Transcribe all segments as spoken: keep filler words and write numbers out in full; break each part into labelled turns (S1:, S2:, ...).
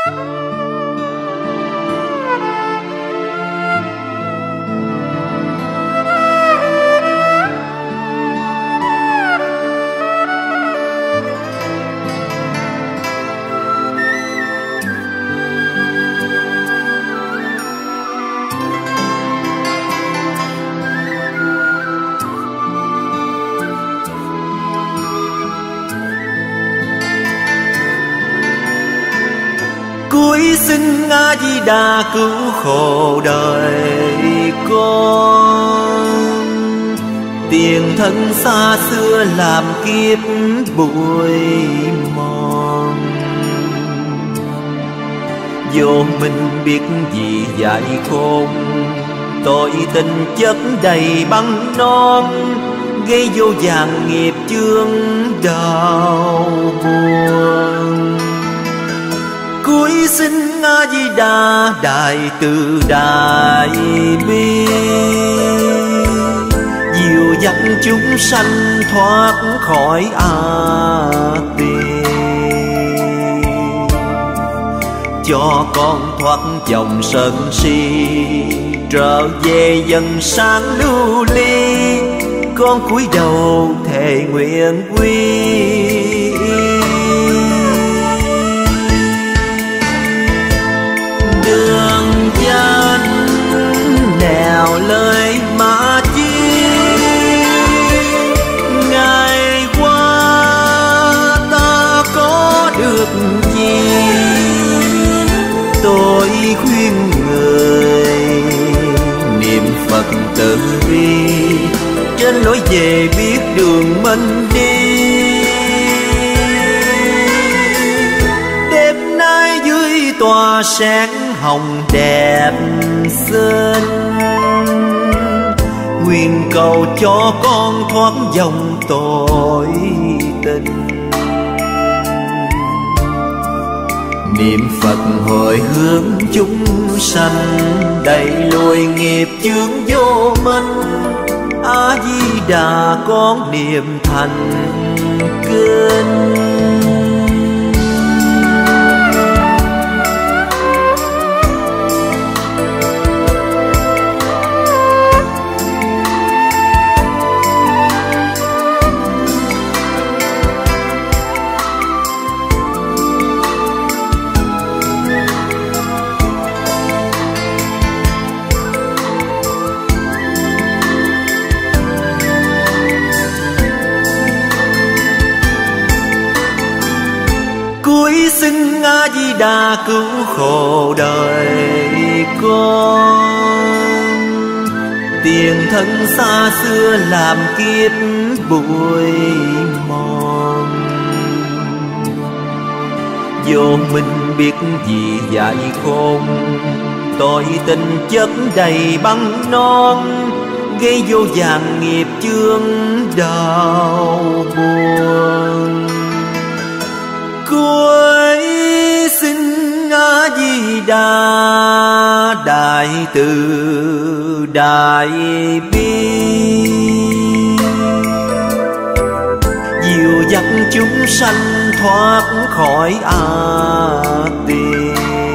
S1: Cúi xin A Di Đà cứu khổ đời con. Tiền thân xa xưa làm kiếp bụi mòn, vô mình biết gì dạy khôn. Tội tình chất đầy băng non, gây vô vàn nghiệp chướng đau buồn. Cúi xin A Di Đà đại từ đại bi, dìu dắt chúng sanh thoát khỏi a tỳ. Cho con thoát dòng sân si, trở về dần sáng lưu ly. Con cúi đầu thề nguyện quy. Đường danh nẻo lời mà chi, ngày qua ta có được gì. Tôi khuyên người niệm Phật từ bi, trên lối về biết đường mình đi. Đêm nay dưới tòa sáng hồng đẹp xinh, nguyện cầu cho con thoát dòng tội tình. Niệm Phật hồi hướng chúng sanh, đẩy lùi nghiệp chướng vô minh. A Di Đà con niệm thành kinh. Cúi xin A Di Đà cứu khổ đời con. Tiền thân xa xưa làm kiếp bụi mòn, vô mình biết gì dạy khôn. Tội tình chất đầy băng non, gây vô vàn nghiệp chướng đau buồn. Cúi xin A Di Đà đại từ đại bi, dìu dắt chúng sanh thoát khỏi a tỳ.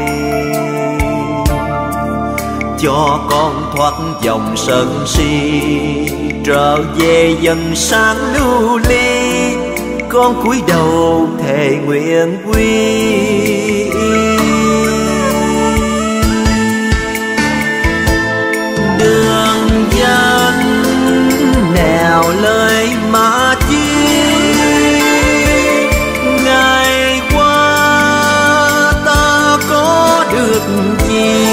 S1: Cho con thoát dòng sân si, trở về dần sáng lưu ly. Con cúi đầu thề nguyện quy. Đường danh nẻo lời mà chi, ngày qua ta có được gì.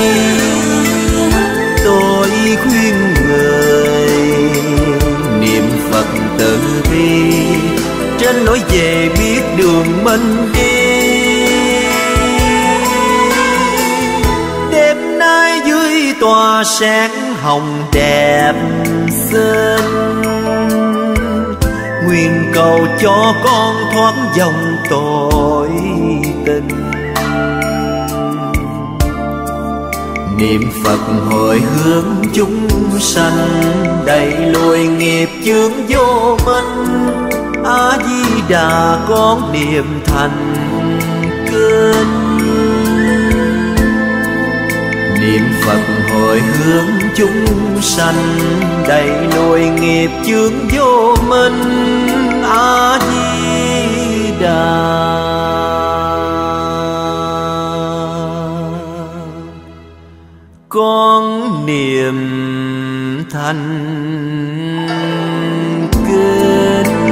S1: Tôi khuyên người niệm Phật từ bi, trên lối về biết đường mình đi. Đêm nay dưới tòa sáng hồng đẹp xinh, nguyện cầu cho con thoát dòng tội tình. Niệm Phật hồi hướng chúng sanh, đẩy lùi nghiệp chướng vô minh. A Di Đà con niệm thành kinh. niệm Phật hồi hướng chúng sanh, đẩy lùi nghiệp chướng vô minh. A Di Đà. Con niệm thành kinh.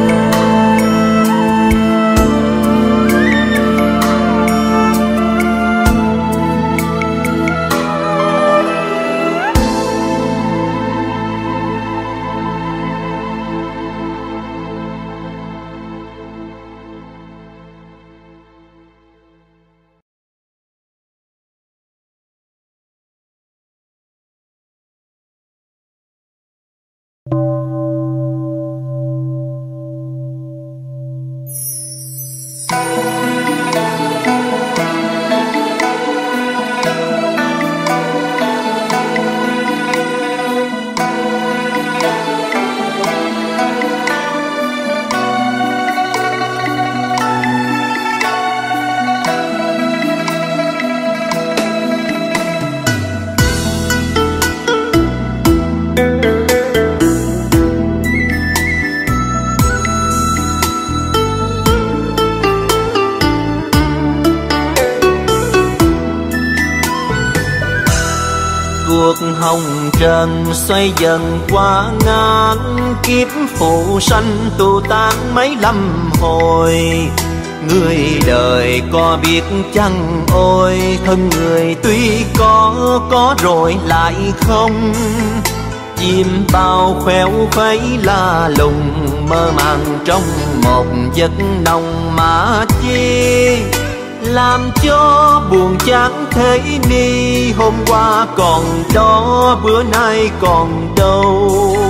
S1: Cuộc hồng trần xoay dần qua ngàn kiếp, phụ sanh tu tan mấy lâm hồi. Người đời có biết chăng ôi, thân người tuy có, có rồi lại không. Chim bao khéo khuấy la lùng, mơ màng trong một giấc nồng mà chi. Làm cho buồn chán thế ni, hôm qua còn đó bữa nay còn đâu.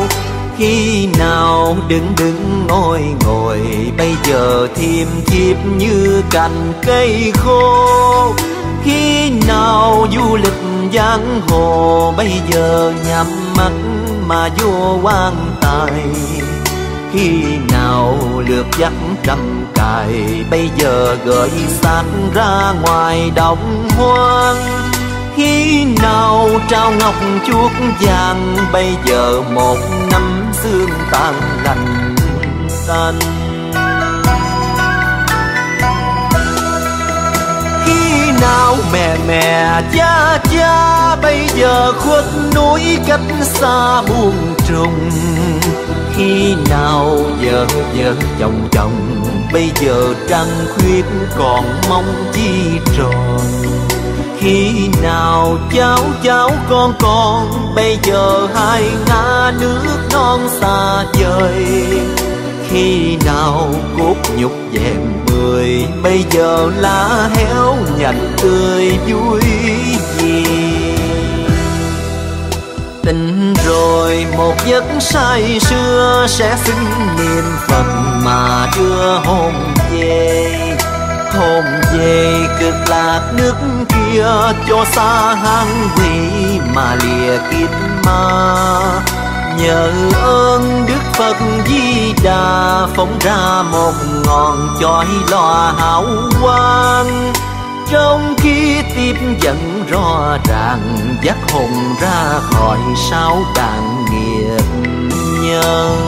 S1: Khi nào đứng đứng ngồi ngồi, bây giờ thiêm thiếp như cành cây khô. Khi nào du lịch giang hồ, bây giờ nhắm mắt mà vô quan tài. Khi nào lượt dắt trăm cài, bây giờ gửi xác ra ngoài đồng hoang. Khi nào trao ngọc chuốt vàng, bây giờ một năm xương tàn lành tanh. Khi nào mẹ mẹ cha cha, bây giờ khuất núi cách xa buông trùng. Khi nào vợ vợ chồng chồng, bây giờ trăng khuyết còn mong chi tròn. Khi nào cháu cháu con con, bây giờ hai ngã nước non xa vời. Khi nào cốt nhục dèm mười, bây giờ lá héo nhành tươi vui gì. Tình rồi một giấc say xưa, sẽ xin niệm Phật mà đưa hồn về. Hồn về cực lạc nước kia, cho xa hang quỷ mà lìa kiếp ma. Nhờ ơn Đức Phật Di Đà, phóng ra một ngọn chói lòa hào quang. Trong khi tiếp dẫn rõ ràng, dắt hồn ra khỏi sao đàn nghiệp nhân.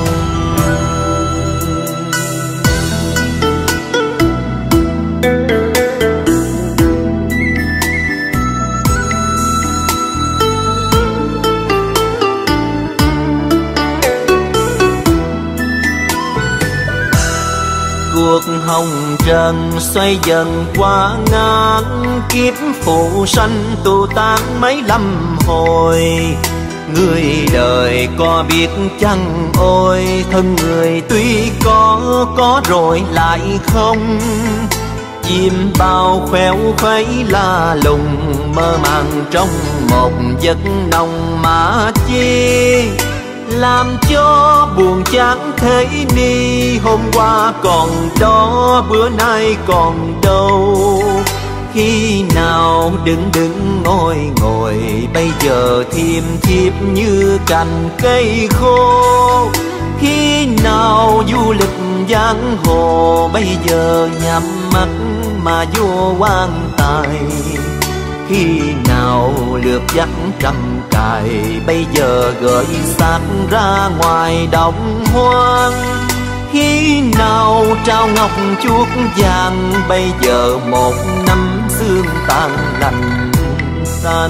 S1: Cuộc hồng trần xoay dần qua ngàn kiếp, phụ sanh tu tan mấy lâm hồi. Người đời có biết chăng ôi, thân người tuy có, có rồi lại không. Chim bao khéo khuấy la lùng, mơ màng trong một giấc nồng mà chi. Làm cho buồn chán thế ni, hôm qua còn đó bữa nay còn đâu. Khi nào đứng đứng ngồi ngồi, bây giờ thiêm thiếp như cành cây khô. Khi nào du lịch giang hồ, bây giờ nhắm mắt mà vô quan tài. Khi nào lượt dắt trăm cài, bây giờ gửi xác ra ngoài đồng hoang. Khi nào trao ngọc chuốt vàng, bây giờ một năm xương tàn lành xanh.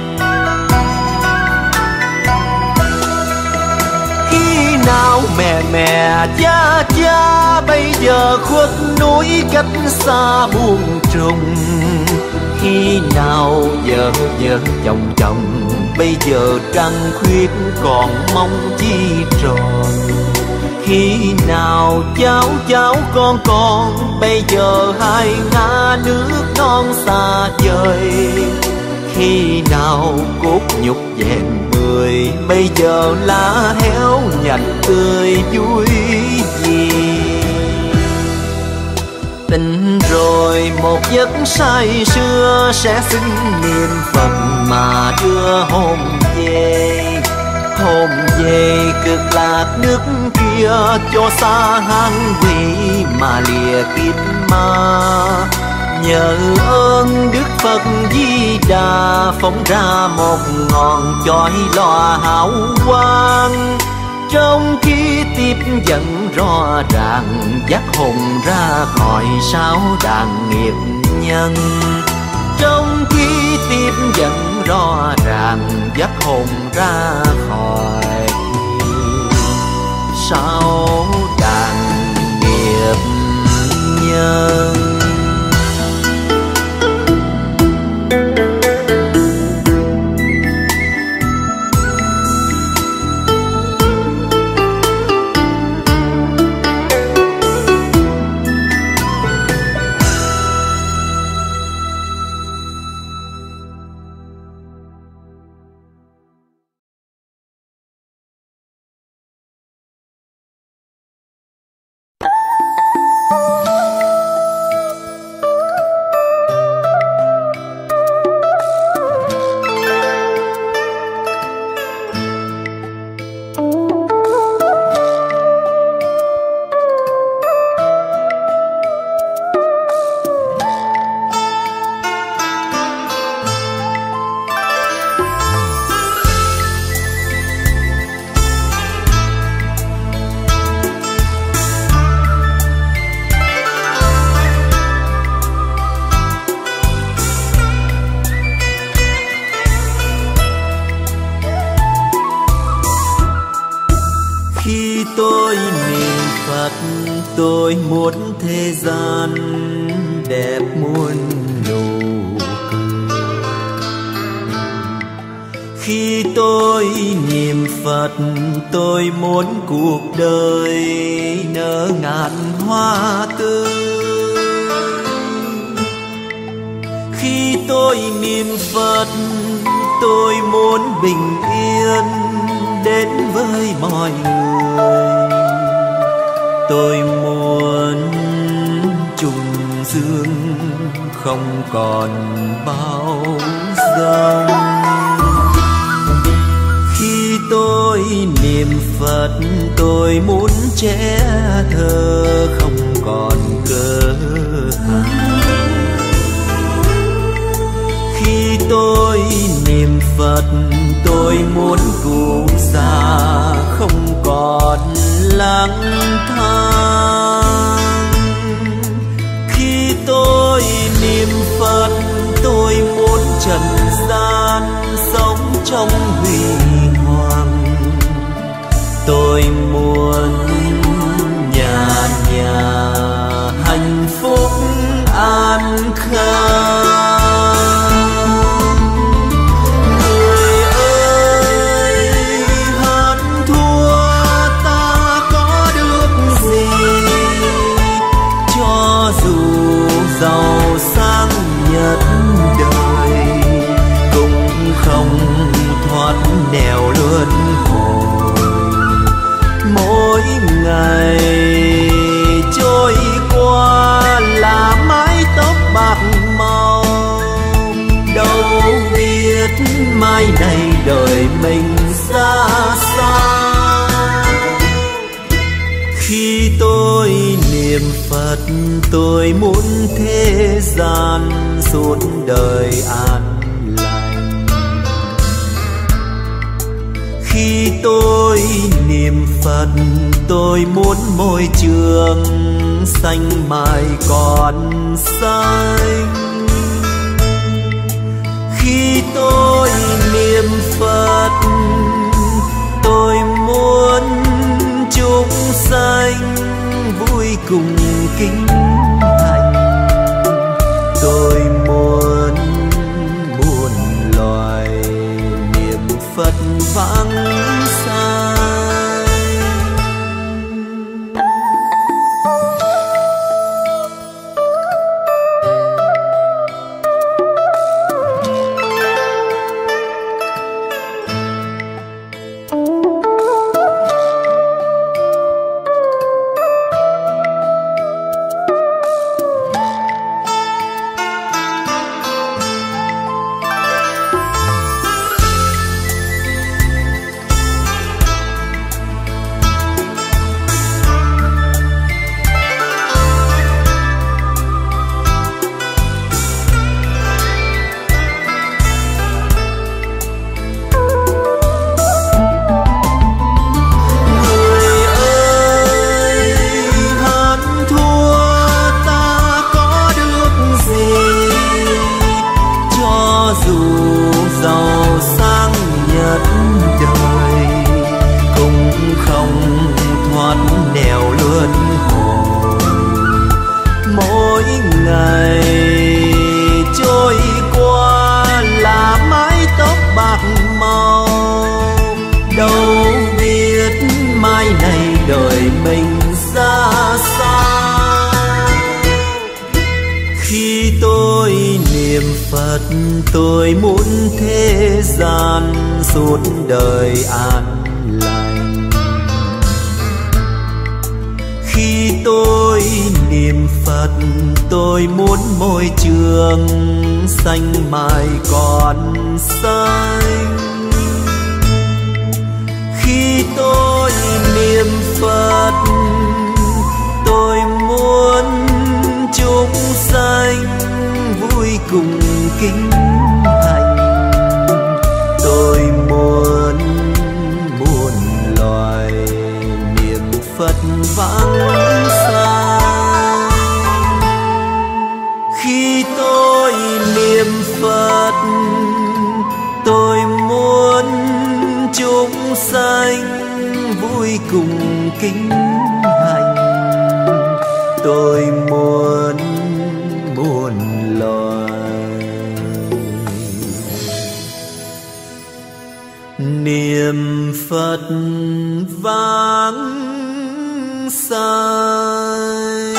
S1: Khi nào mẹ mẹ cha cha, bây giờ khuất núi cách xa buồn trùng. Khi nào vợ vợ chồng chồng, bây giờ trăng khuyết còn mong chi tròn. Khi nào cháu cháu con con, bây giờ hai ngã nước non xa vời. Khi nào cốt nhục vẹn người, bây giờ lá héo nhành tươi vui gì. Tình rồi một giấc say sưa, sẽ xứng niệm Phật mà đưa hồn về. Hồn về cực lạc nước kia, cho xa hang quỷ mà lìa kiếp ma. Nhờ ơn Đức Phật Di Đà, phóng ra một ngọn chói lòa hào quang. Trong khi tiếp dẫn rõ ràng, dắt hồn ra khỏi sao đàn nghiệp nhân. Trong khi tiếp dẫn rõ ràng, dắt hồn ra khỏi sao đàn nghiệp nhân. Tôi muốn thế gian đẹp muôn nụ cười. Khi tôi niệm Phật, tôi muốn cuộc đời nở ngàn hoa tươi. Khi tôi niệm Phật, tôi muốn bình yên đến với mọi người. Tôi muốn trùng dương không còn bão giông. Khi tôi niệm Phật, tôi muốn trẻ thơ không còn cơ hàn. Khi tôi niệm Phật, tôi muốn cụ già không còn lang thang. Khi tôi niệm Phật, tôi muốn trần gian sống trong huy hoàng. Tôi muốn nhà nhà hạnh phúc an khang. Giàu sang nhất đời cũng không thoát nẻo luân hồi. Mỗi ngày trôi qua là mái tóc bạc màu, đâu biết mai này đời mình ra sao. Khi tôi niệm Phật, tôi muốn thế gian suốt đời an Khi tôi niệm Phật tôi muốn môi trường xanh mãi còn xanh. Khi tôi niệm Phật tôi muốn chúng sanh vui cùng kính hạnh. Tôi muốn muôn loài niệm Phật vắng xa. Tôi muốn thế gian suốt đời an lành. Khi tôi niệm Phật tôi muốn môi trường xanh mãi còn xanh. Khi tôi niệm Phật tôi muốn chúng sanh vui cùng kính hạnh. Tôi muốn muôn loài niệm Phật vắng xa. Khi tôi niệm Phật tôi muốn chúng sanh vui cùng kính hạnh. Tôi muốn muôn loài niệm Phật vắng sanh.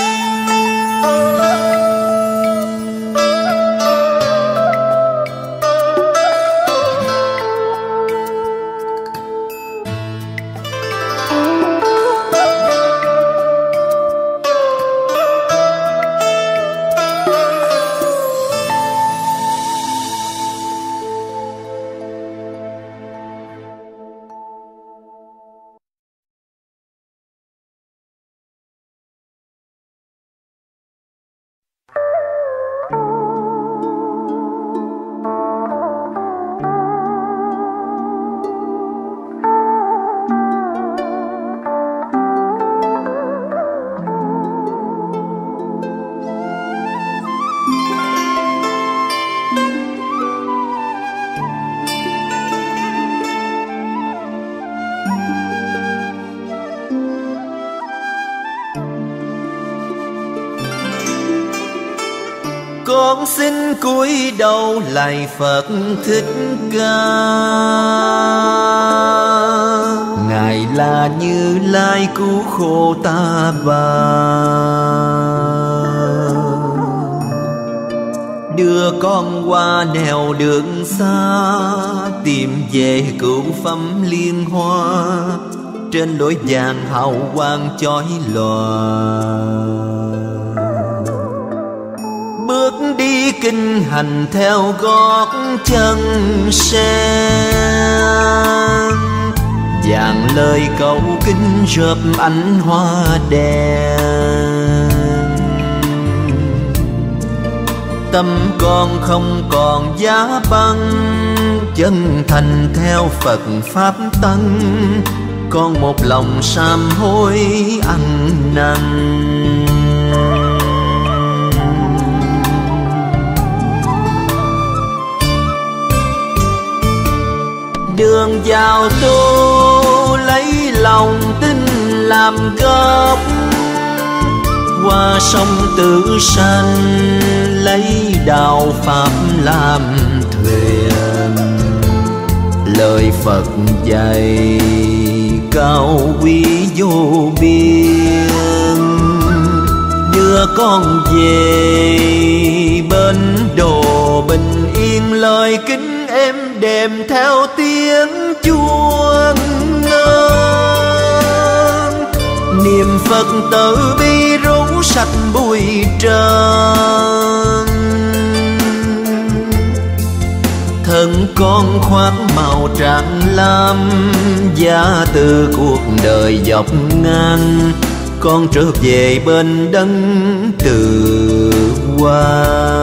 S1: Con xin cúi đầu lạy Phật Thích Ca. Ngài là Như Lai cứu khổ ta bà, đưa con qua nẻo đường xa, tìm về cửu phẩm liên hoa, trên lối vàng hào quang chói lòa. Bước đi kinh hành theo gót chân sen, vàng lời cầu kinh rợp ánh hoa đèn. Tâm con không còn giá băng, chân thành theo Phật Pháp Tăng. Con một lòng sám hối ăn năn. Đường vào tu lấy lòng tin làm gốc, qua sông Tử Sanh lấy đạo Pháp làm thuyền. Lời Phật dạy cao quý vô biên, đưa con về bên đồ bình yên. Lời kính êm đềm theo tiếng chuông ngân, niệm Phật từ bi rũ sạch bụi trần. Thân con khoác màu trắng lam, giá từ cuộc đời dọc ngang. Con trở về bên đấng từ hoa.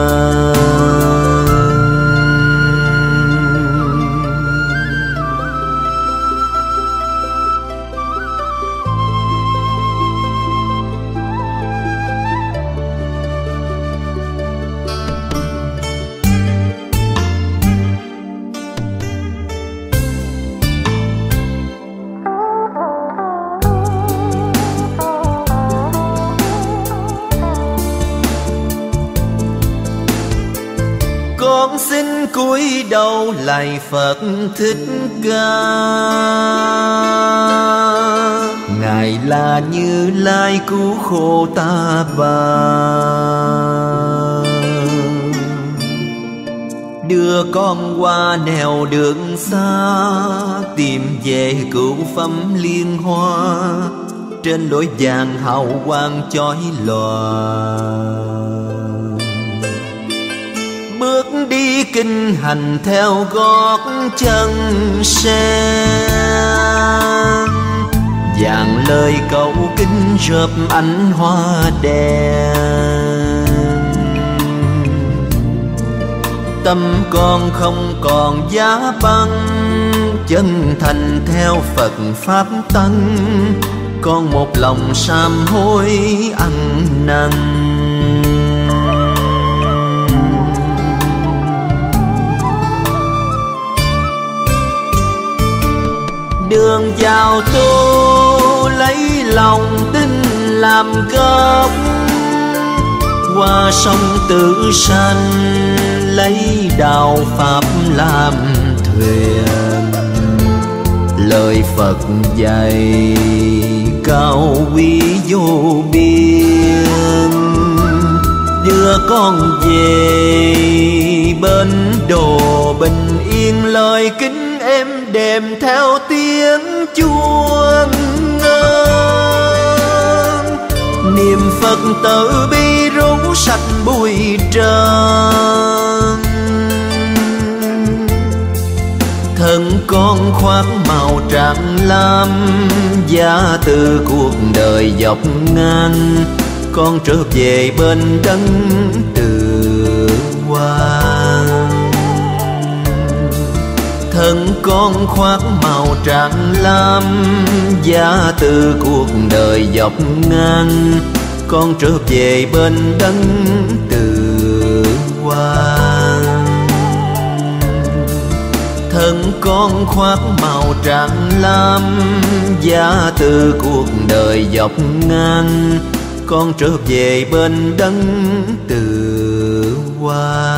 S1: Con xin cúi đầu lạy Phật Thích Ca. Ngài là Như Lai cứu khổ ta bà, đưa con qua nẻo đường xa, tìm về cửu phẩm liên hoa. Trên lối vàng hào quang chói lòa, bước đi kinh hành theo gót chân sen. Vàng lời cầu kinh rợp ánh hoa đen. Tâm con không còn giá băng, chân thành theo Phật Pháp Tăng. Con một lòng sám hối ăn năn. Đường vào tu lấy lòng tin làm gốc, qua sông Tử Sanh lấy đạo Pháp làm thuyền. Lời Phật dạy cao quý vô biên, đưa con về bên đồ bình yên. Lời kính êm đềm theo tiếng chuông ngân, niệm Phật từ bi rũ sạch bụi trần. Thân con khoác màu trắng lam, giá từ cuộc đời dọc ngang. Con trở về bên đấng từ hoa. Thân con khoác màu trắng lam, giá từ cuộc đời dọc ngang. Con trở về bên đấng từ hoa. Thân con khoác màu trắng lam, giá từ cuộc đời dọc ngang. Con trở về bên đấng từ hoa.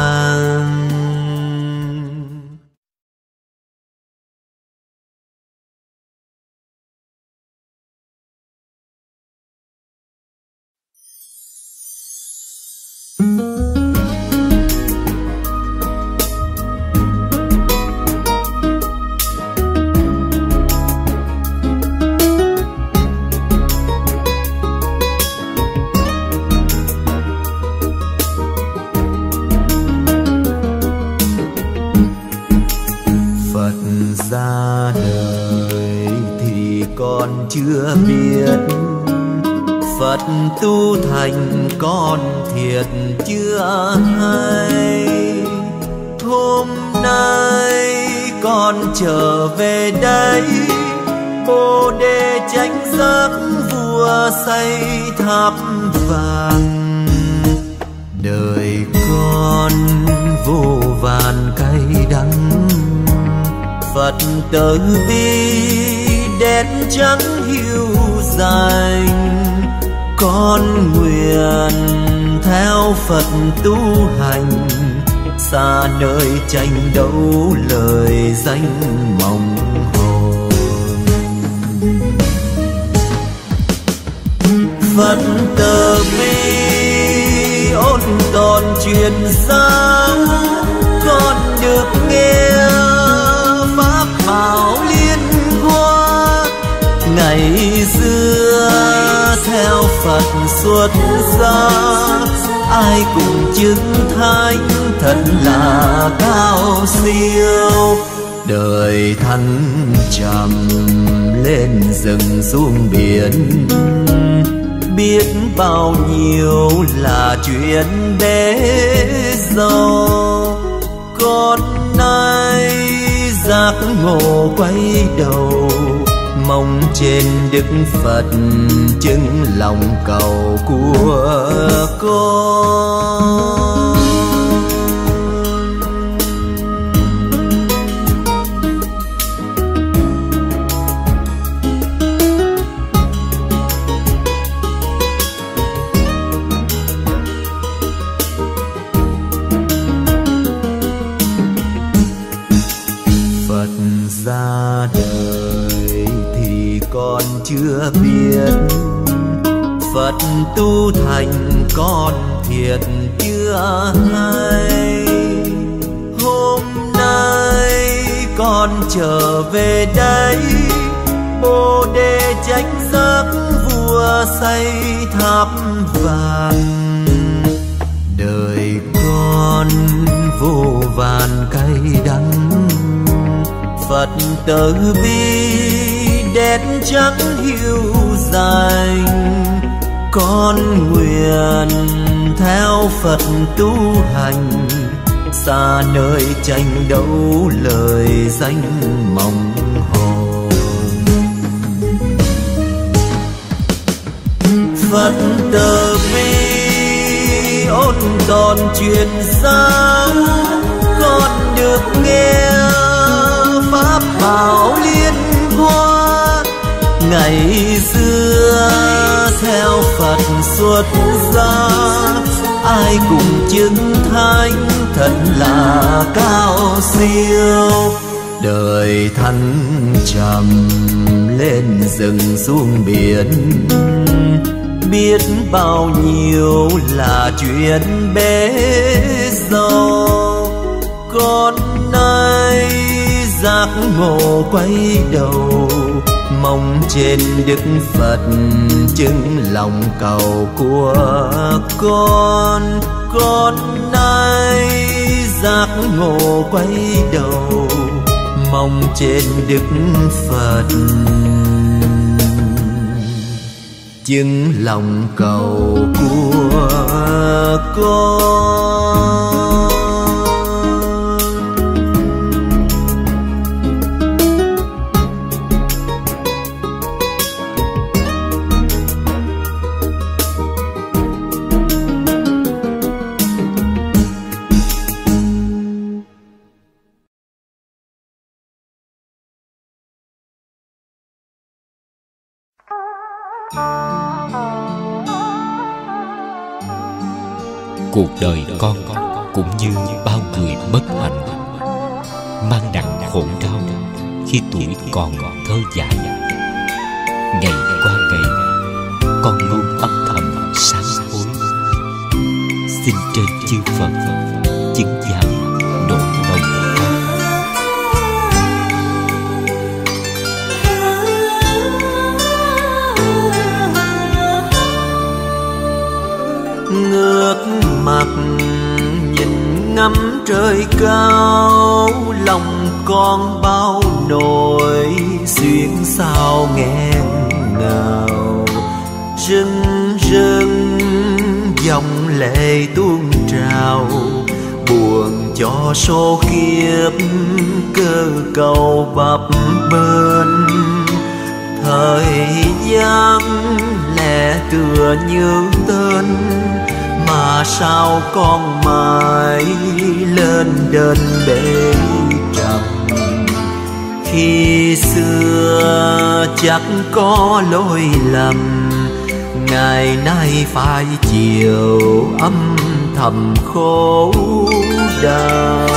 S2: ra đời thì còn chưa biết
S1: Phật tu thành con thiệt chưa hay. Hôm nay con trở về đây, Bồ Đề chánh giác vua xây tháp vàng. Đời con vô vàn cay đắng, Phật từ bi đến chẳng hiu dành. Con nguyện theo Phật tu hành, xa nơi tranh đấu lời danh mong hồn. Phật từ bi ôn tồn truyền giáo, con được nghe pháp bảo liên hoa. Ngày xưa theo Phật xuất gia, ai cùng chứng thánh thật là cao siêu. Đời thăng trầm lên rừng xuống biển, biết bao nhiêu là chuyện bế dâu. Con nay giác ngộ quay đầu, mong trên Đức Phật chứng lòng cầu của con. Phật ra đời thì con chưa biết, Phật tu thành con thiệt chưa hay. Hôm nay con trở về đây, Bồ Đề chánh giác vua xây tháp vàng. Đời con vô vàn cay đắng, Phật từ bi đến chẳng hiu dành. Con nguyện theo Phật tu hành, xa nơi tranh đấu lời danh mong hồn. Phật từ bi ôn tồn truyền giáo, con được nghe pháp bảo liên hoa. Ngày xưa theo Phật xuất gia, ai cùng chứng thánh thật là cao siêu. Đời thăng trầm lên rừng xuống biển, biết bao nhiêu là chuyện bế dâu. Con nay giác ngộ quay đầu, mong trên Đức Phật chứng lòng cầu của con. Con nay giác ngộ quay đầu, mong trên Đức Phật chứng lòng cầu của con.
S2: Cuộc đời con cũng như bao người bất hạnh, mang nặng khổ đau khi tuổi còn thơ dại. Ngày qua ngày, con luôn âm thầm sám hối. Xin trên chư Phật chứng giám độ lòng con.
S1: Ngước mặt nhìn ngắm trời cao, lòng con bao nỗi xuyên sao nghẹn ngào. Rưng rưng dòng lệ tuôn trào, buồn cho số kiếp cơ cầu bập bênh. Thời gian lẽ tựa như tên, mà sao con mãi lên đền bể trầm. Khi xưa chắc có lỗi lầm, ngày nay phải chịu âm thầm khổ đau.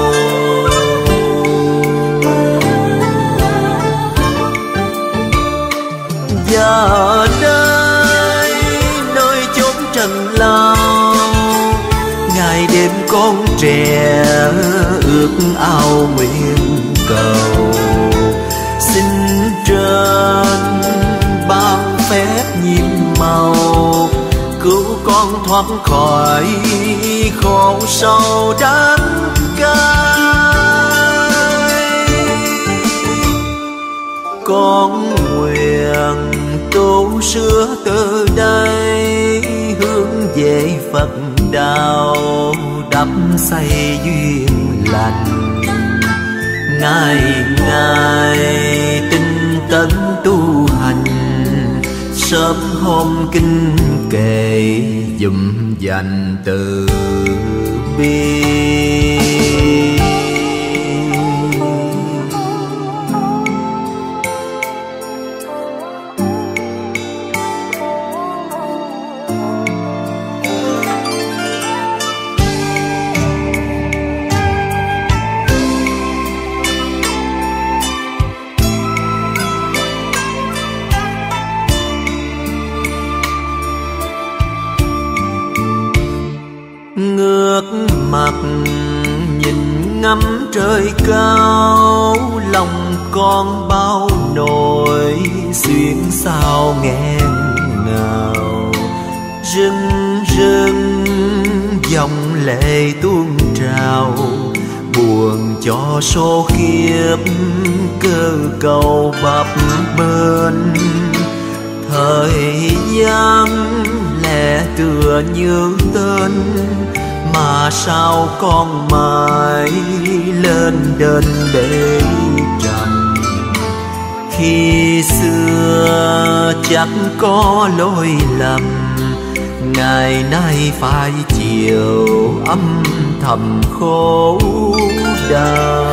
S1: Giờ đây nơi chốn trần lao, ngày đêm con trẻ ước ao nguyện cầu. Xin trên ban phép nhiệm màu, cứu con thoát khỏi khổ sầu đắng cay. Con nguyện tu sửa từ đây, hướng về Phật đạo đắp xây duyên lành. Ngày ngày tinh tấn tu hành, sớm hôm kinh kệ dùm dành từ bi. Ngước mặt nhìn ngắm trời cao, lòng con bao nỗi xuyên sao nghẹn ngào. Rưng rưng dòng lệ tuôn trào, buồn cho số kiếp cơ cầu bập bênh. Thời gian lẽ tựa như tên, mà sao con mãi lên đền bể trầm. Khi xưa chắc có lỗi lầm, ngày nay phải chịu âm thầm khổ đau.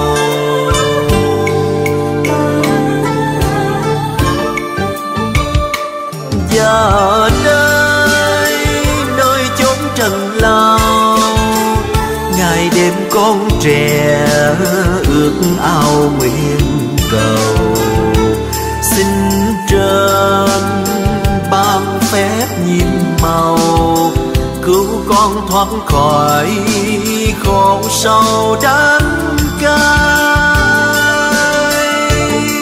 S1: Giờ đây nơi chốn trần lao, ngày đêm con trẻ ước ao nguyện cầu. Xin trên ban phép nhiệm màu, cứu con thoát khỏi khổ sầu đắng cay.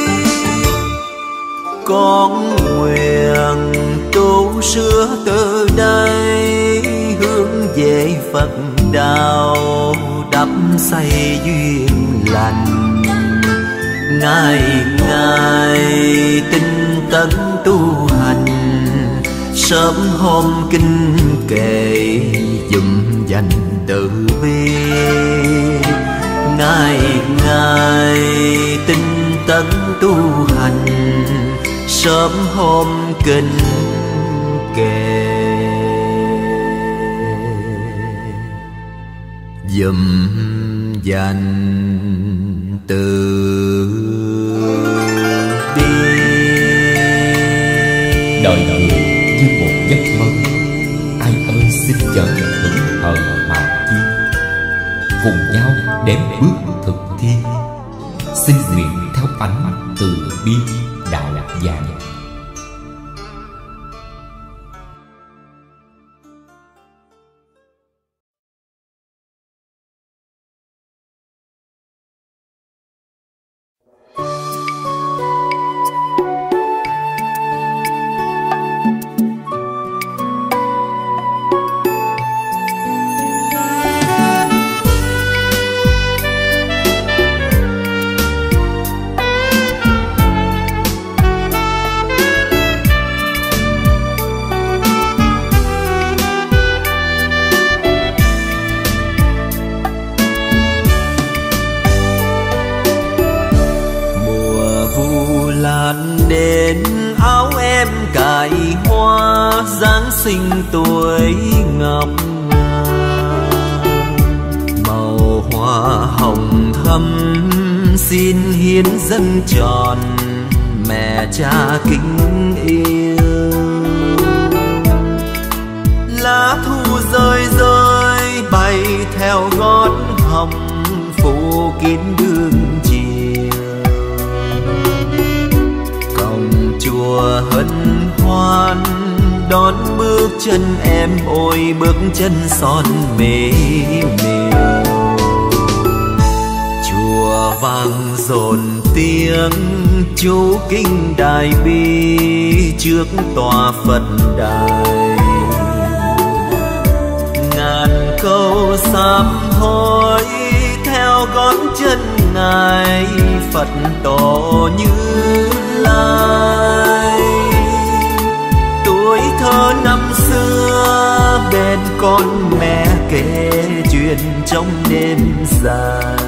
S1: Con nguyện tu sửa từ đây, hướng về Phật đạo đắp xây duyên lành. Ngày ngày tinh tấn tu hành, sớm hôm kinh kệ dùm dành từ bi. Ngày ngày tinh tấn tu hành, sớm hôm kinh kệ dùm dành từ bi.
S2: Đời người như một giấc mơ, ai ơi xin chớ hững hờ mà chi. Cùng nhau đếm bước thực thi, xin nguyện theo ánh từ bi đạo vàng.
S1: hoa Giáng sinh tuổi ngọc ngà. Màu hoa hồng thắm xin hiến dâng tròn mẹ cha kính yêu. Lá thu rơi rơi bay theo gót hồng phủ kín đường chiều. Cổng chùa hân hoan đón bước chân em, ôi bước chân son mê miều. Chùa vang dồn tiếng chú kinh đài bi trước tòa Phật đài. Ngàn câu sám hối theo gót chân ngài Phật tổ Như Lai. Tuổi thơ năm xưa bên con mẹ kể chuyện trong đêm dài.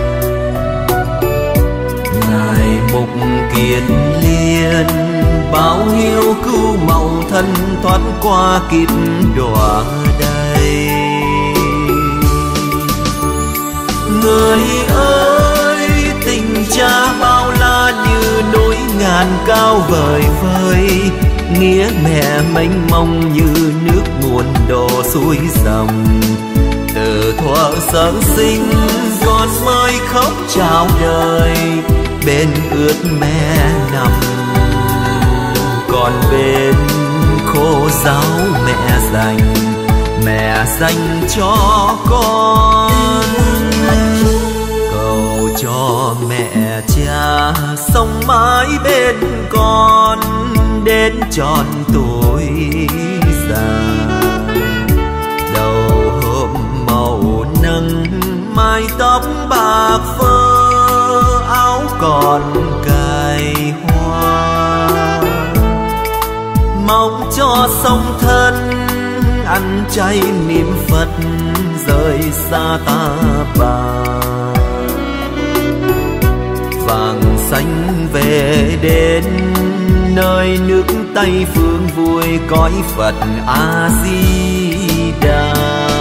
S1: Ngài Mục Kiền Liên báo hiếu cứu màu thân thoát qua kịp đọa đây. Người ơi tình cha bao la như núi ngàn cao vời vời, nghĩa mẹ mênh mông như nước nguồn đổ xuôi dòng. Từ thuở sơ sinh con mới khóc chào đời, bên ướt mẹ nằm còn bên khô giáo mẹ dành, mẹ dành cho con. Cầu cho mẹ cha sống mãi bên con đến tròn tuổi già. Đầu hôm màu nắng mái tóc bạc phơ, áo còn cài hoa. Mong cho song thân ăn chay niệm Phật rời xa ta bà. Vàng xanh về đến nơi nước Tây phương vui cõi Phật A Di Đà.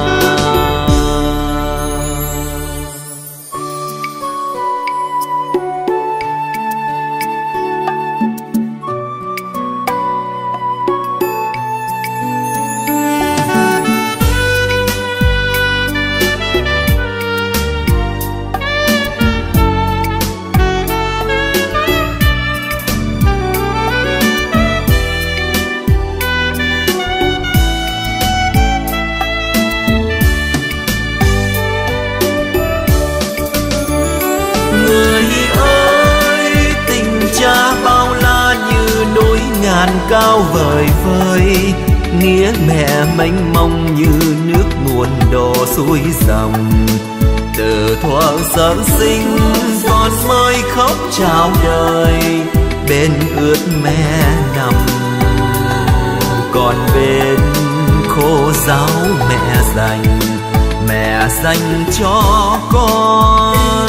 S1: Cao vời vời, nghĩa mẹ mênh mông như nước nguồn đổ xuôi dòng. Từ thuở sơ sinh con mới khóc chào đời, bên ướt mẹ nằm còn bên khô giáo mẹ dành, mẹ dành cho con.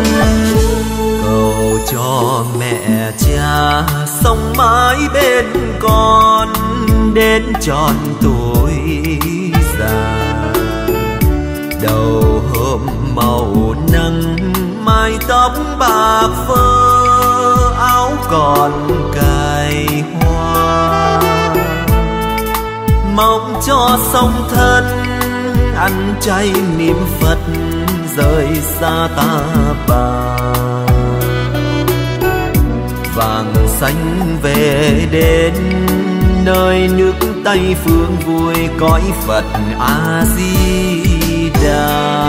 S1: Cầu cho mẹ cha sống mãi bên con đến tròn tuổi già. Đầu hôm màu nắng mái tóc bạc phơ, áo còn cài hoa. Mong cho song thân ăn chay niệm Phật rời xa ta bà. Vàng xanh về đến nơi nước Tây phương vui cõi Phật A Di Đà.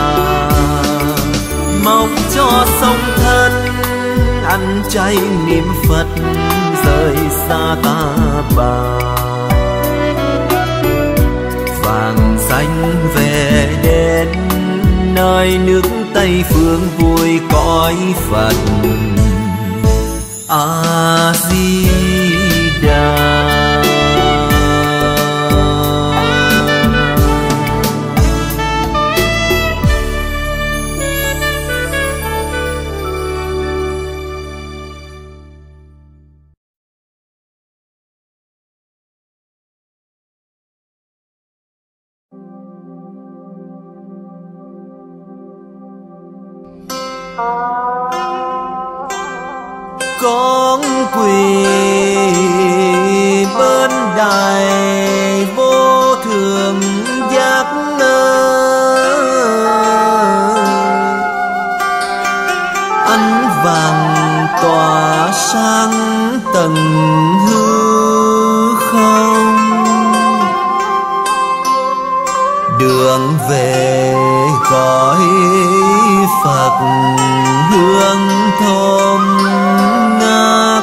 S1: Mong cho song thân ăn chay niệm Phật rời xa ta bà. Vàng xanh về đến nơi nước Tây phương vui cõi Phật A Di Đà. Con quỳ bên đài vô thường giác ngơ, ánh vàng tỏa sáng tầng hư không. Đường về cõi Phật hương thơm ngát,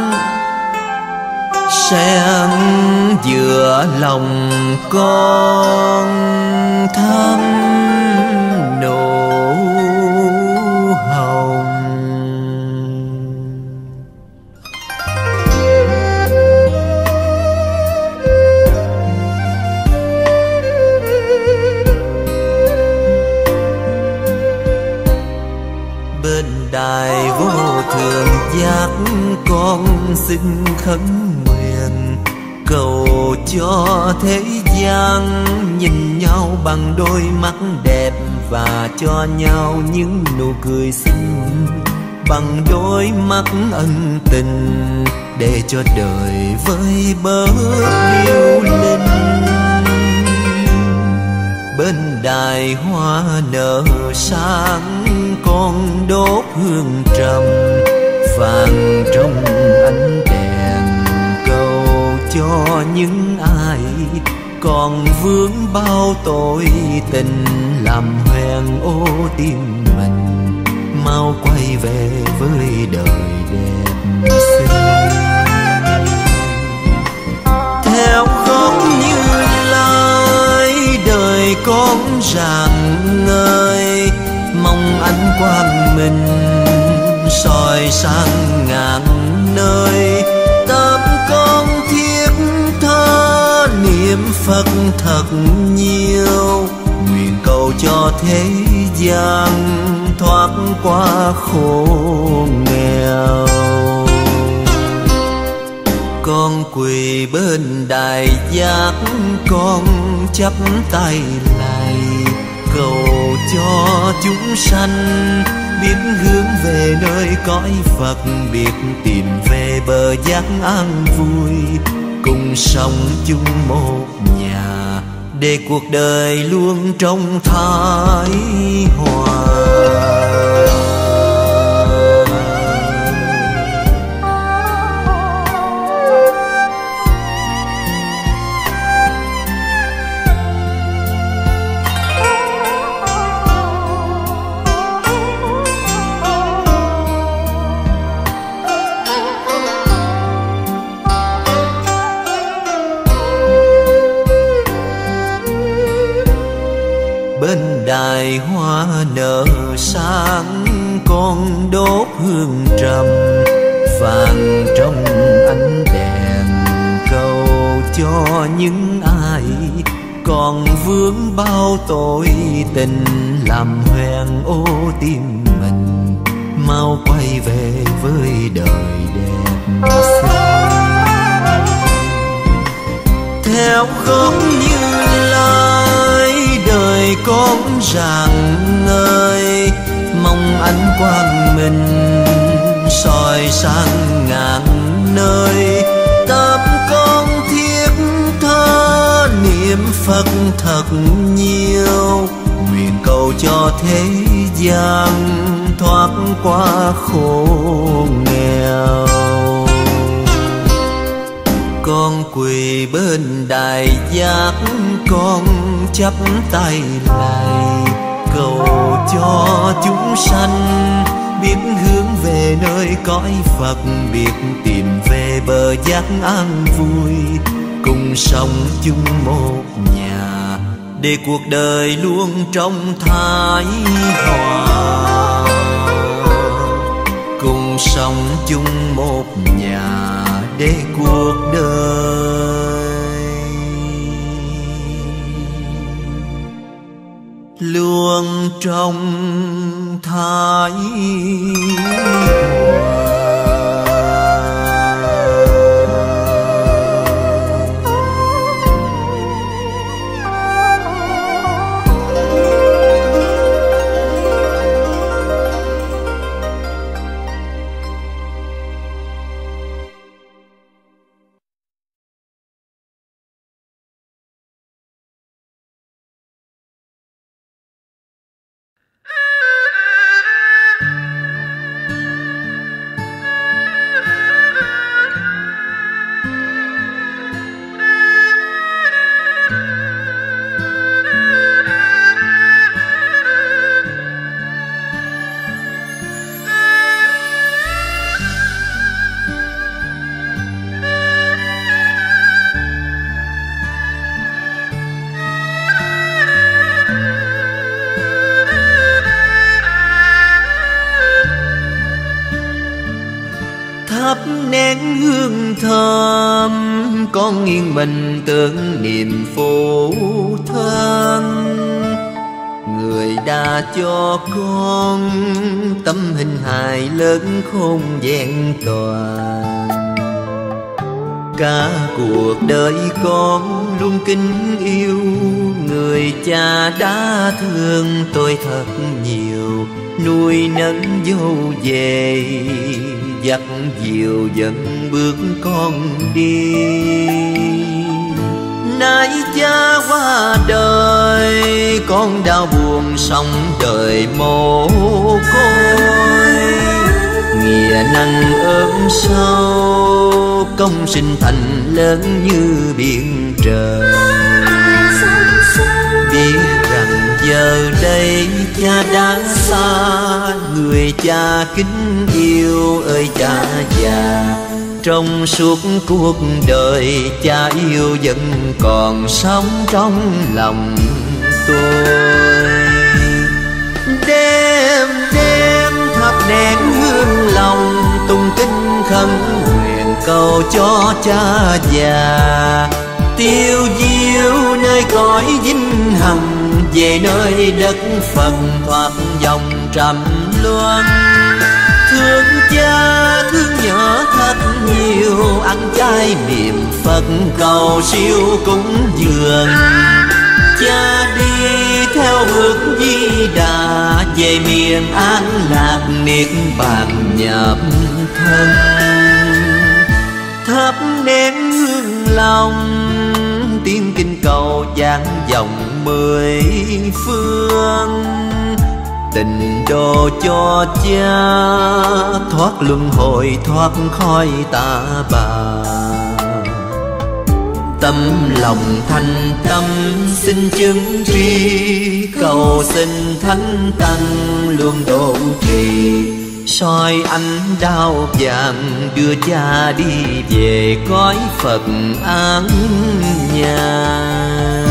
S1: sen giữa lòng con thắm nụ hồng. Bên đài vô thường giác con xin khấn nguyện, cầu cho thế gian nhìn nhau bằng đôi mắt đẹp, và cho nhau những nụ cười xinh bằng đôi mắt ân tình, để cho đời vơi bớt điêu linh. Bên đài hoa nở sáng con đốt hương trầm, vàng trong ánh đèn cầu cho những ai còn vướng bao tội tình, làm hoen ô tim mình, mau quay về với đời đẹp xinh. Theo góc Như Lai đời con rạng ngời, mong ánh quang minh soi sang ngàn nơi. Tâm con thiết tha niệm Phật thật nhiều, nguyện cầu cho thế gian thoát qua khổ nghèo. Con quỳ bên đài giác con chắp tay lạy, cầu cho chúng sanh biết hướng về nơi cõi Phật, biết tìm về bờ giác an vui, cùng sống chung một nhà, để cuộc đời luôn trong thái hòa. Bên đài hoa nở sáng con đốt hương trầm, vàng trong ánh đèn cầu cho những ai còn vướng bao tội tình, làm hoen ô tim mình, mau quay về với đời đẹp xinh. Theo góc Như Lai đời con rạng ngời, mong ánh quang minh soi sang ngàn nơi. Tâm con thiết tha niệm Phật thật nhiều, nguyện cầu cho thế gian thoát qua khổ nghèo. Con quỳ bên đài giác con chắp tay lạy, cầu cho chúng sanh biết hướng về nơi cõi Phật, biết tìm về bờ giác an vui, cùng sống chung một nhà, để cuộc đời luôn trong thái hòa, cùng sống chung một nhà, để cuộc đời luôn trong thái hòa. nén hương thơm, con nghiêng mình tưởng niệm phụ thân. Người đã cho con tấm hình hài lớn khôn vẹn toàn. Cả cuộc đời con luôn kính yêu người cha đã thương tôi thật nhiều. Nuôi nấng dâu về dắt dìu dẫn bước con đi. Nay cha qua đời con đau buồn sống đời mồ côi. Nghĩa nặng ốm sâu công sinh thành lớn như biển trời. Biết rằng giờ đây cha đã xa, người cha kính yêu ơi cha già. Trong suốt cuộc đời cha yêu vẫn còn sống trong lòng tôi. Đêm đêm thắp nén hương lòng, tung kinh khấn nguyện cầu cho cha già. Tiêu diêu nơi cõi vinh hằng, về nơi đất Phật thoát dòng trầm luân. Thương cha thương nhỏ thật nhiều, ăn chay niệm Phật cầu siêu cúng dường. Cha đi theo hướng Di Đà, về miền an lạc niết bàn nhập thân. Thắp nén hương lòng, tiếng kinh cầu vang vọng mười phương. Tình độ cho cha thoát luân hồi thoát khỏi tà bà. Tâm lòng thanh tâm xin chứng tri, cầu xin thánh tăng luôn độ trì. Soi ánh đao vàng đưa cha đi về cõi Phật an nhàn.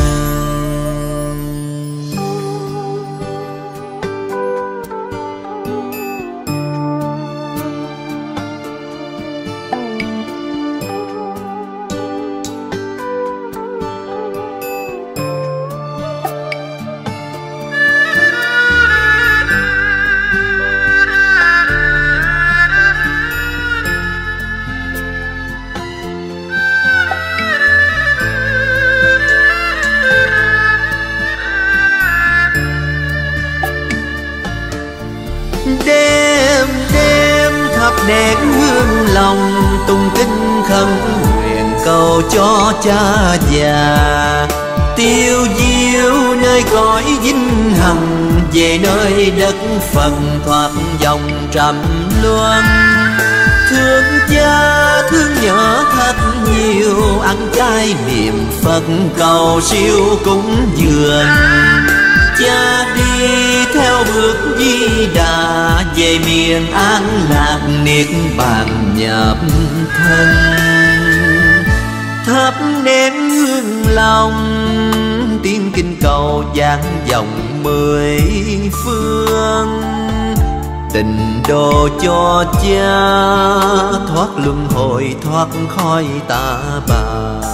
S1: Đêm đêm thắp nén hương lòng, tung kinh khấn nguyện cầu cho cha già. Tiêu diêu nơi cõi vinh hằng, về nơi đất Phật thoát dòng trầm luân. Thương cha thương nhỏ thật nhiều, ăn chay niệm Phật cầu siêu cúng dường. Cha đi theo bước Di Đà, về miền an lạc niết bàn nhập thân. Thắp nén hương lòng, tiếng kinh cầu vang vọng mười phương. Tình độ cho cha thoát luân hồi thoát khỏi tà bà.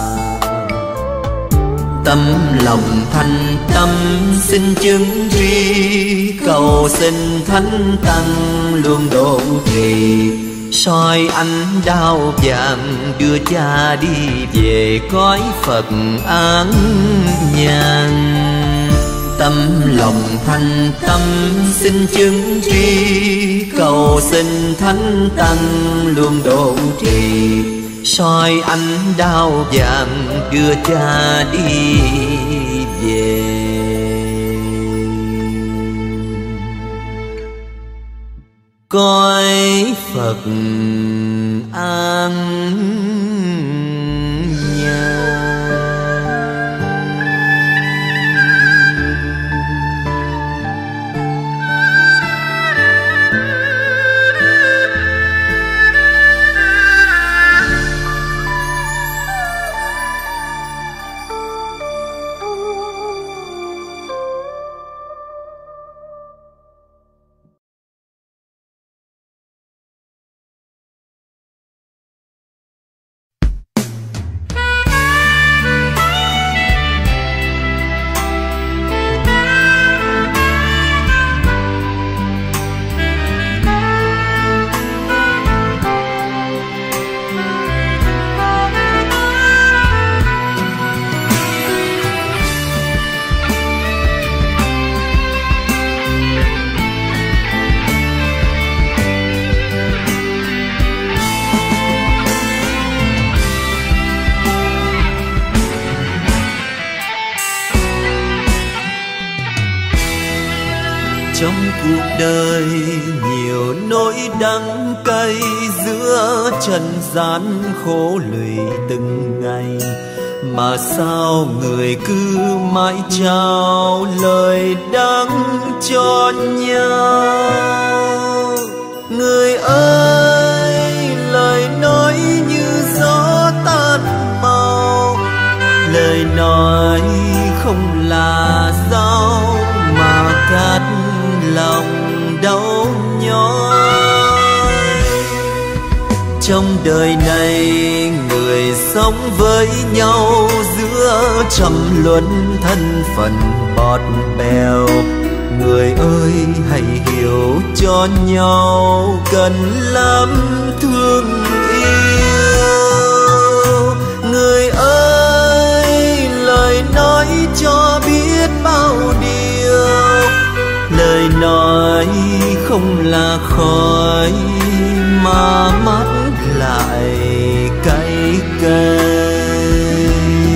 S1: Tâm lòng thanh tâm xin chứng tri, cầu xin thánh tăng luôn độ trì. Soi ánh đao vàng đưa cha đi về cõi Phật an nhàn. Tâm lòng thanh tâm xin chứng tri, cầu xin thánh tăng luôn độ trì. Soi ánh đao vàng đưa cha đi về cõi Phật an nhàn. Trong cuộc đời nhiều nỗi đắng cay, giữa trần gian khổ lụy từng ngày, mà sao người cứ mãi trao lời đắng cho nhau. Người ơi, lời nói như gió tan màu, lời nói không là dao mà cắt lòng đau nhói. Trong đời này người sống với nhau giữa trầm luân thân phận bọt bèo. Người ơi, hãy hiểu cho nhau, cần lắm thương yêu. Người ơi, lời nói cho biết bao điều, lời nói không là khói mà mắt lại cay cay.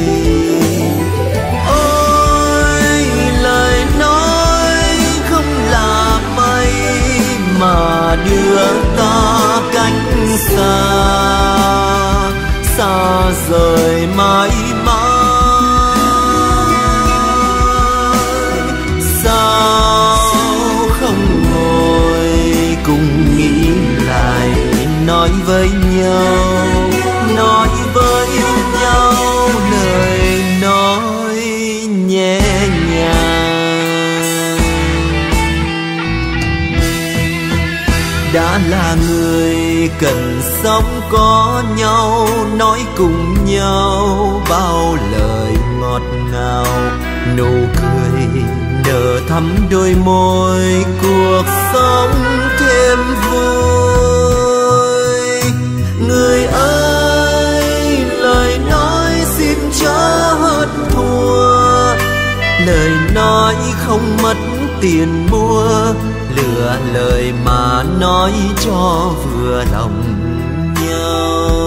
S1: Ôi, lời nói không là mây mà đưa ta cách xa, xa rời mãi mãi. Nói với nhau, nói với nhau lời nói nhẹ nhàng. Đã là người cần sống có nhau, nói cùng nhau bao lời ngọt ngào. Nụ cười nở thắm đôi môi, cuộc sống thêm vui. Người ơi, lời nói xin chớ hận thua, lời nói không mất tiền mua, lựa lời mà nói cho vừa lòng nhau.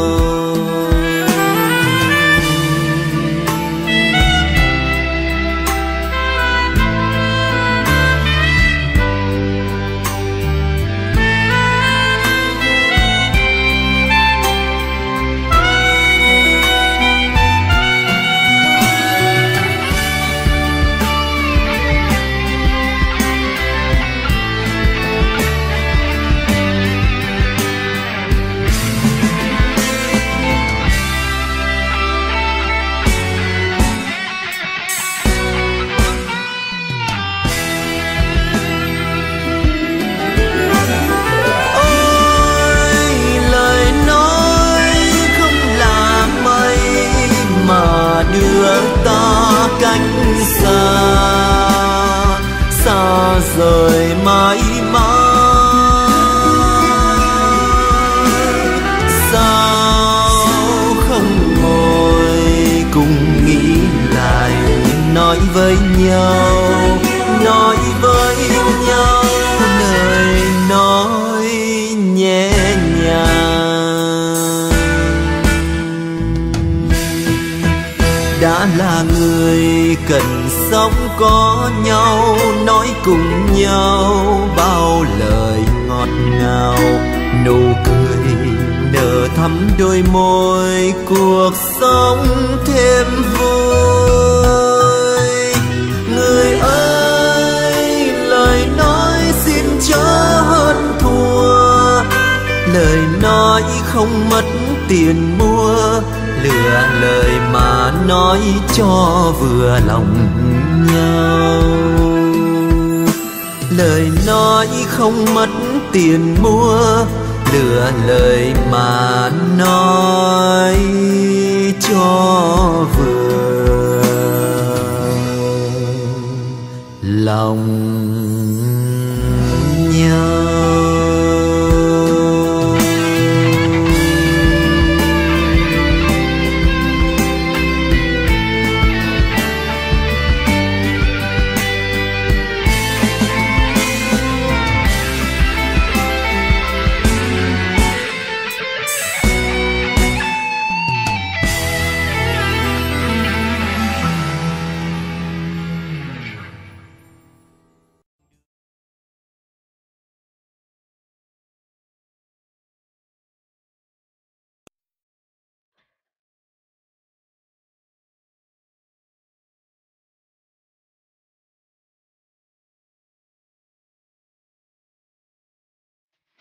S1: Đưa ta cách xa, xa rời mãi mãi. Sao không ngồi cùng nghĩ lại, nói với nhau, nói với nhau lời nói nhẹ nhàng. Đã là người cần sống có nhau, nói cùng nhau bao lời ngọt ngào. Nụ cười nở thắm đôi môi, cuộc sống thêm vui. Người ơi, lời nói xin chớ hận thua, lời nói không mất tiền mua, lựa lời mà nói cho vừa lòng nhau. Lời nói không mất tiền mua, lựa lời mà nói cho vừa lòng nhau.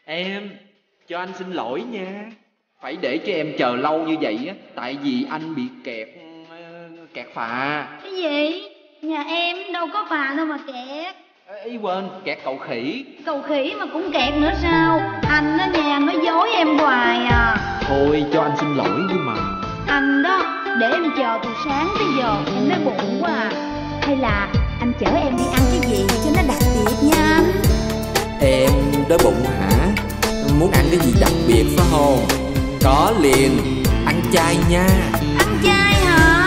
S3: Em, cho anh xin lỗi nha. Phải để cho em chờ lâu như vậy á, tại vì anh bị kẹt kẹt phà.
S4: Cái gì? Nhà em đâu có phà đâu mà kẹt.
S3: Ý quên, kẹt cầu khỉ.
S4: Cầu khỉ mà cũng kẹt nữa sao? Anh á nhà nói dối em hoài à.
S3: Thôi cho anh xin lỗi đi mà.
S4: Anh đó, để em chờ từ sáng tới giờ em nói bụng quá à. Hay là anh chở em đi ăn cái gì cho nó đặc biệt nha anh.
S5: Em đói bụng hả? Muốn ăn cái gì đặc biệt phải không? Có liền, ăn chay nha.
S4: Ăn chay hả?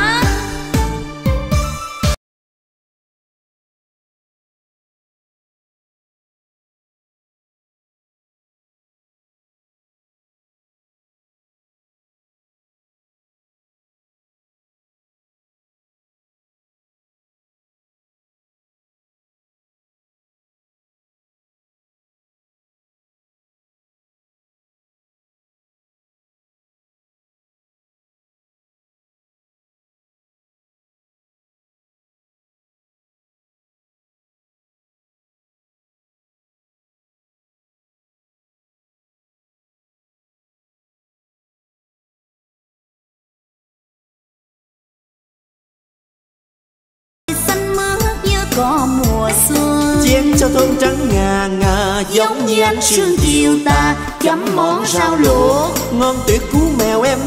S6: Có mùa xuân
S1: chén cho thơm trắng ngà ngà, giống như ánh sương chiều ta chấm món rau luộc ngon tuyệt cú mèo em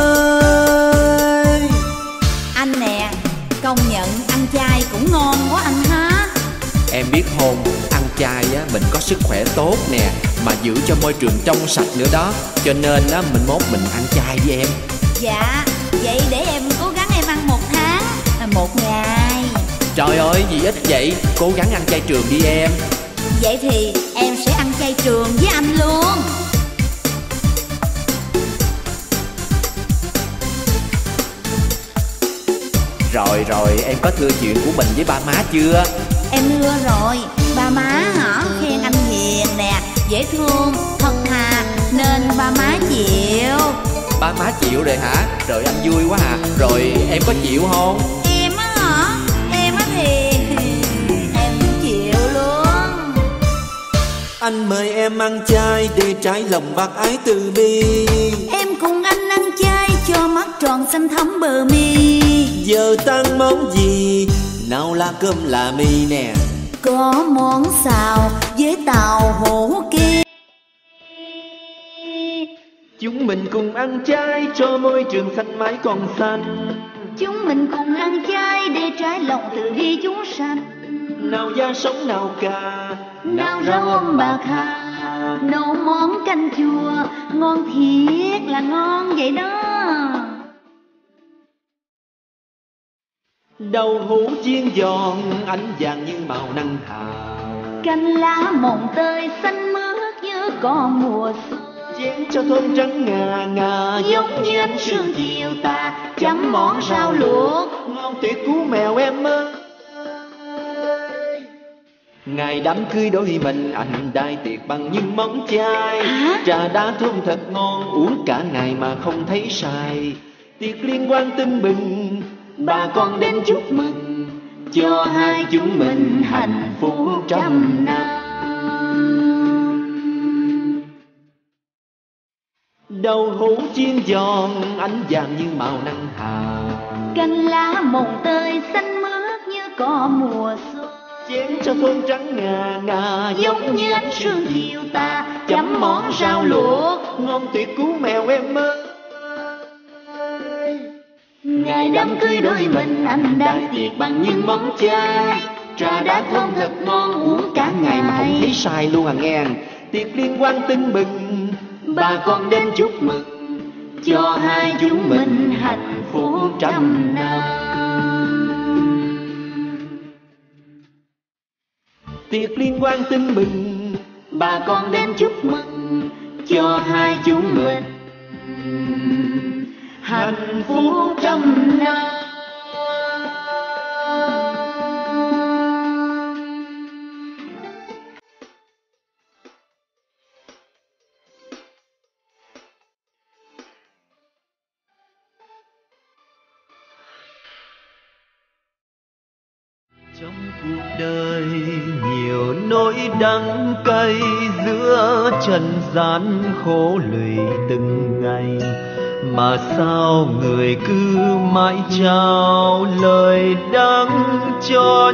S1: ơi.
S6: Anh nè, công nhận ăn chay cũng ngon quá anh ha.
S5: Em biết không, ăn chay á mình có sức khỏe tốt nè, mà giữ cho môi trường trong sạch nữa đó. Cho nên á mình mốt mình ăn chay với em.
S6: Dạ, vậy để em cố gắng em ăn một tháng, một ngày.
S5: Trời ơi, gì ít vậy, cố gắng ăn chay trường đi em.
S6: Vậy thì em sẽ ăn chay trường với anh luôn.
S5: Rồi rồi, em có thưa chuyện của mình với ba má chưa?
S6: Em thưa rồi, ba má hả khen anh hiền nè, dễ thương, thật thà, nên ba má chịu.
S5: Ba má chịu rồi hả? Rồi anh vui quá à. Rồi em có chịu không?
S6: Em á hả? Em á thì em chịu luôn.
S1: Anh mời em ăn chay để trái lòng bác ái từ bi.
S6: Em cùng anh ăn chay cho mắt tròn xanh thắm bờ mi.
S1: Giờ tăng món gì? Nào là cơm là mì nè.
S6: Có món xào với tàu hũ kia.
S1: Chúng mình cùng ăn chay cho môi trường xanh mãi còn xanh.
S4: Chúng mình cùng ăn chay để trái lòng từ bi chúng sanh.
S1: Nào da sống nào cà,
S4: nào rau ông bạc hà, nấu món canh chua ngon thiệt là ngon vậy đó.
S1: đậu hũ chiên giòn ánh vàng như màu nắng hào.
S4: Canh lá mồng tơi xanh mướt như có mùa xuân.
S1: Chén cho thơm trắng ngà ngà
S4: giống như ánh sương chiều ta chấm món rau luộc
S1: ngon tuyệt cú mèo em ơi. Ngày đám cưới đôi mình anh đai tiệc bằng những món chay.
S4: à?
S1: Trà đá thơm thật ngon uống cả ngày mà không thấy sai. Tiệc liên quan tưng bừng bà con đến chúc mừng cho hai chúng mình hạnh phúc trăm năm. Đậu hũ chiên giòn ánh vàng như màu nắng hào.
S4: Canh lá mồng tơi xanh mướt như có mùa xuân.
S1: Chén cho thơm trắng ngà ngà
S4: giống như ánh sương chiều ta chấm món rau luộc
S1: ngon tuyệt cú mèo em ơi.
S4: Ngày đám cưới đôi mình anh đai tiệc bằng những món chay. Trà đá thơm thật ngon uống cả ngày
S1: mà không thấy sai luôn à nghe. Tiệc liên quan tưng bừng bà con đến chúc mừng cho hai chúng mình hạnh phúc trăm năm. Tiệc liên quan tưng bừng bà con đến chúc mừng cho hai chúng mình hạnh phúc trăm năm. Trong cuộc đời nhiều nỗi đắng cay giữa trần gian khổ lụy từng ngày. Mà sao người cứ mãi trao lời đắng cho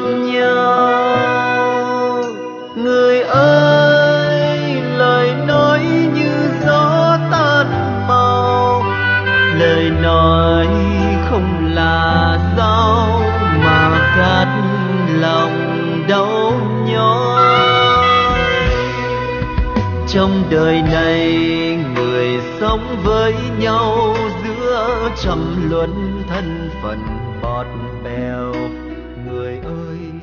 S1: nhau? Người ơi, lời nói như gió tan màu, lời nói không là dao mà cắt lòng đau nhói. Trong đời này người sống với nhau giữa trầm luân thân phận bọt bèo. Người ơi,